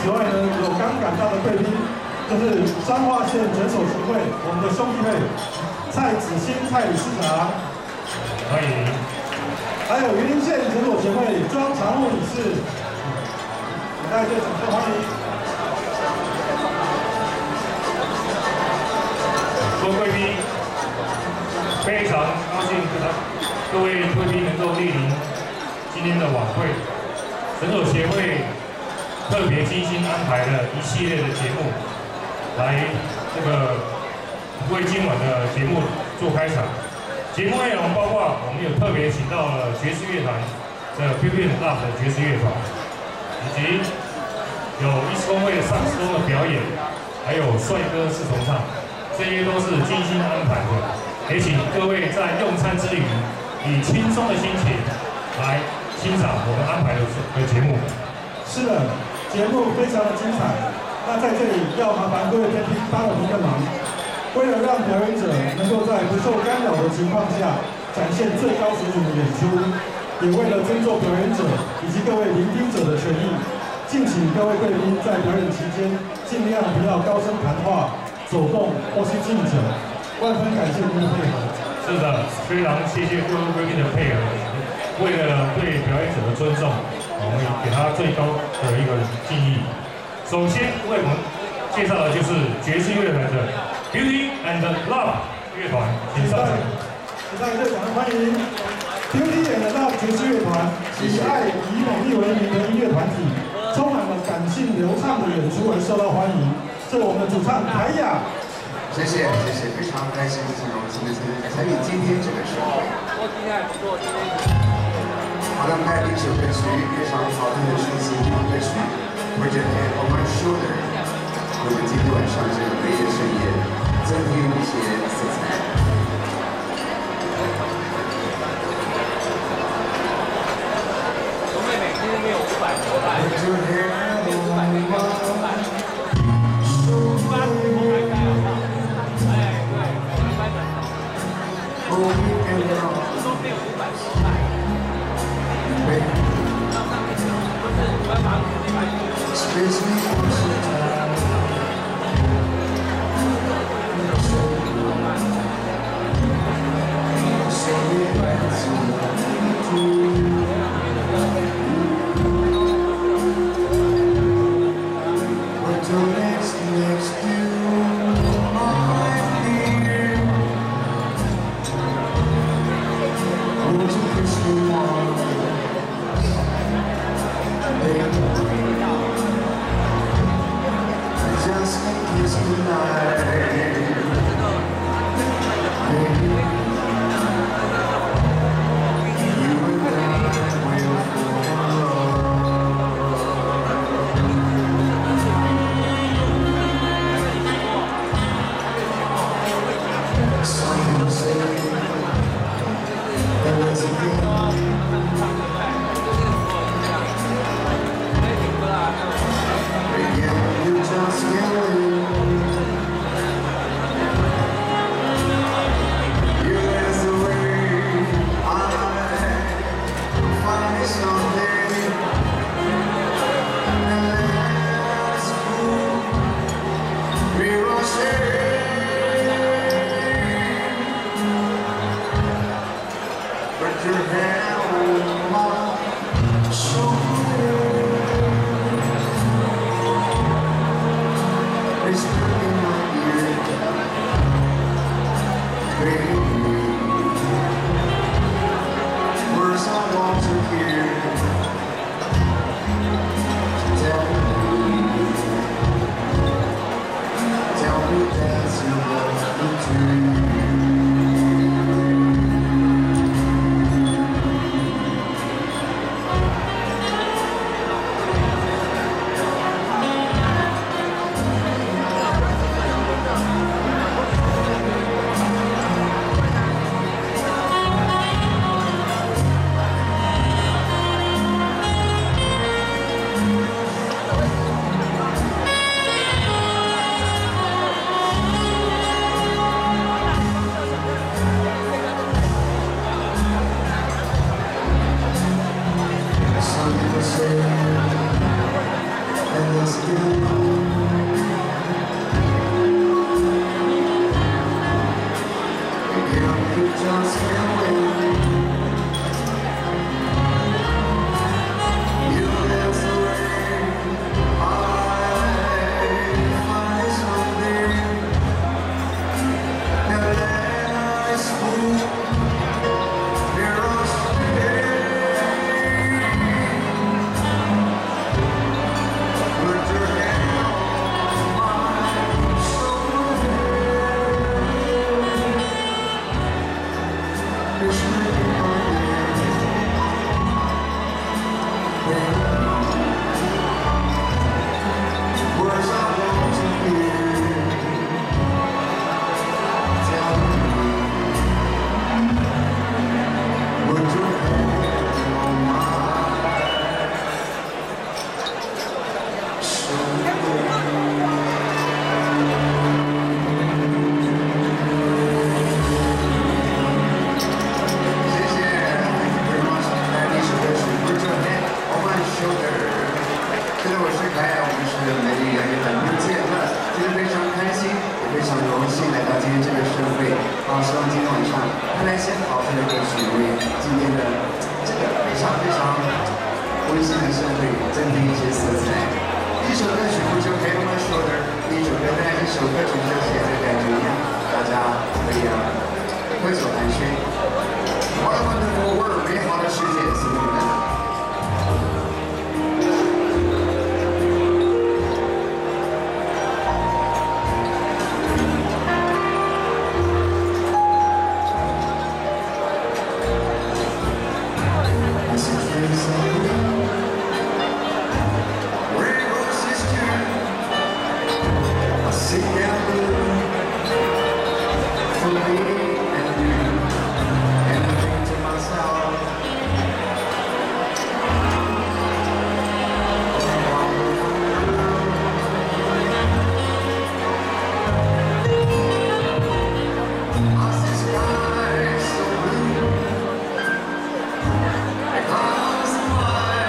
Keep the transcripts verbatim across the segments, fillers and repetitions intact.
此外呢，有刚赶到的贵宾，就是彰化县诊所协会我们的兄弟会蔡子兴蔡理事长， 欢迎。 还有云林县诊所协会庄常务理事，大家对掌声欢迎。 各位贵宾，非常高兴各位贵宾能够莅临今天的晚会。诊所协会特别精心安排了一系列的节目，来这个为今晚的节目做开场。节目内容包括我们有特别请到了爵士乐团的 P P and Love 的爵士乐团，以及有一斯公会的萨克斯风的表演，还有帅哥四重唱，这些都是精心安排的。也请各位在用餐之余，以轻松的心情来欣赏我们安排的的节目。 是的，节目非常的精彩。那在这里要麻烦各位天宾帮我们一个忙，为了让表演者能够在不受干扰的情况下展现最高水准的演出，也为了尊重表演者以及各位聆听者的权益，敬请各位贵宾在表演期间尽量不要高声谈话、走动或是敬酒。万分感谢您的配合。 是的，非常谢谢各位贵宾的配合。为了对表演者的尊重，我们给他最高的一个敬意。首先为我们介绍的就是爵士乐团的 Beauty and Love 乐团，请上场。 请大家热掌声欢迎 Beauty and Love 爵士乐团，以爱以美丽为名的音乐团体，充满了感性流畅的演出而受到欢迎。这是我们的主唱凯雅。 谢谢谢谢，非常开心，很荣幸的参与今天这个盛会。好的，带来一首歌曲，非常好听的抒情歌曲《Put Your Hand on My Shoulder》，为我们今天晚上这个美的盛宴增添一些色彩。 我妹妹今天没有五百多块， Put your hand on my shoulder。Oh, we can go. 都没有五百多块。到上面去，不是我要把五百块。 Space me for some time. Say it right to you. But your next next to my dear. Won't you kiss me more? Just a kiss tonight. Baby, you and I will fall. Some people say there was a thing. Yeah, you just get away. You ask the way I find something. And let's go. We rush in. Put your hand on my shoulder. Whisper in my ear, baby, words I want to hear. Tell me, tell me that you love me too. Some people say endless Because my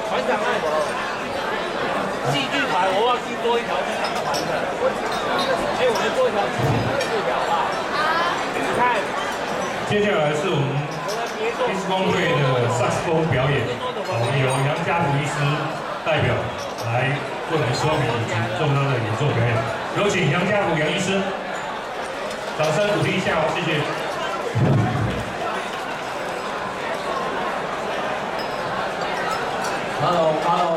团长啊，戏剧团我忘记多一条是什么团的。哎，我们多一条四条吧。你看， 接下来是我们医师工会的萨克斯风表演，我们由杨家福医师代表来为我们说明以及做他的演奏表演。有请杨家福杨医师，掌声鼓励一下哦，谢谢。 Hello，Hello。